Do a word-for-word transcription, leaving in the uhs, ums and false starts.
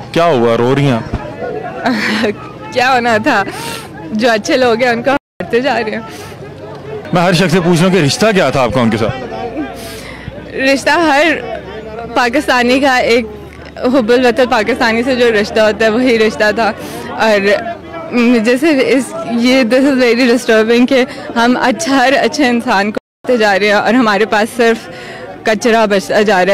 क्या हुआ, रो रही हैं? क्या होना था, जो अच्छे लोग हैं उनको मारते जा रहे हैं। मैं हर शख्स से पूछ रहा हूँ कि रिश्ता क्या था आपका उनके साथ? रिश्ता हर पाकिस्तानी का एक हुब्बुल वतन पाकिस्तानी से जो रिश्ता होता है वही रिश्ता था। और जैसे इस ये दिस इज़ वेरी डिस्टर्बिंग कि हम अच्छा हर अच्छे इंसान को जा रहे हैं और हमारे पास सिर्फ कचरा बचता जा रहा है।